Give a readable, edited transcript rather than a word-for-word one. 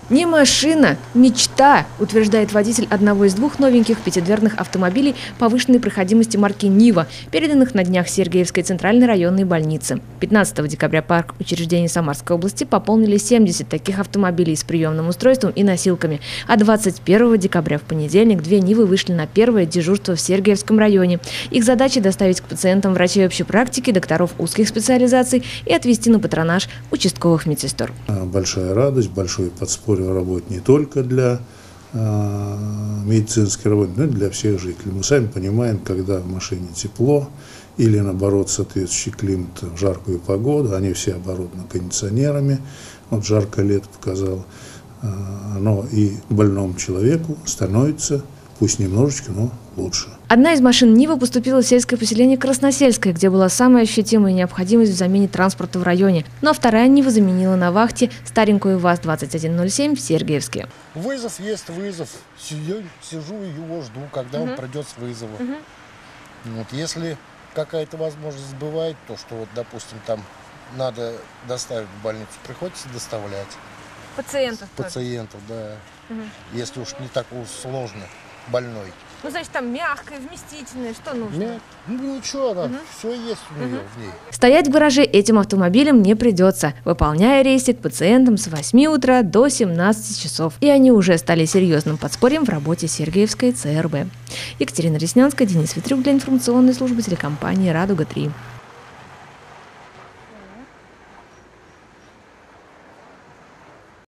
Не машина, мечта, утверждает водитель одного из двух новеньких пятидверных автомобилей повышенной проходимости марки «Нива», переданных на днях Сергеевской центральной районной больнице. 15 декабря парк учреждений Самарской области пополнили 70 таких автомобилей с приемным устройством и носилками. А 21 декабря в понедельник две «Нивы» вышли на первое дежурство в Сергеевском районе. Их задача – доставить к пациентам врачей общей практики, докторов узких специализаций и отвезти на патронаж участковых медсестер. Большая радость, большое подспорье работает не только для медицинской работы, но и для всех жителей. Мы сами понимаем, когда в машине тепло или, наоборот, соответствующий климат в жаркую погоду, они все оборудованы кондиционерами, вот жаркое лето показало, но и больному человеку становится, пусть немножечко, но лучше. Одна из машин «Нива» поступила в сельское поселение Красносельское, где была самая ощутимая необходимость в замене транспорта в районе. Ну а вторая «Нива» заменила на вахте старенькую ВАЗ-2107 в Сергеевске. Вызов есть вызов. Сижу и его жду, когда он придет с вызова. Вот, если какая-то возможность бывает, то что, вот, допустим, там надо доставить в больницу, приходится доставлять. Пациентов, да. Если уж не так уж сложно, больной. Ну, значит, там мягкое, вместительное, что нужно? Ну, ничего, все есть у нее в ней. Стоять в гараже этим автомобилем не придется, выполняя рейсы к пациентам с 8 утра до 17 часов. И они уже стали серьезным подспорьем в работе Сергеевской ЦРБ. Екатерина Реснянская, Денис Ветрюк для информационной службы телекомпании «Радуга-3».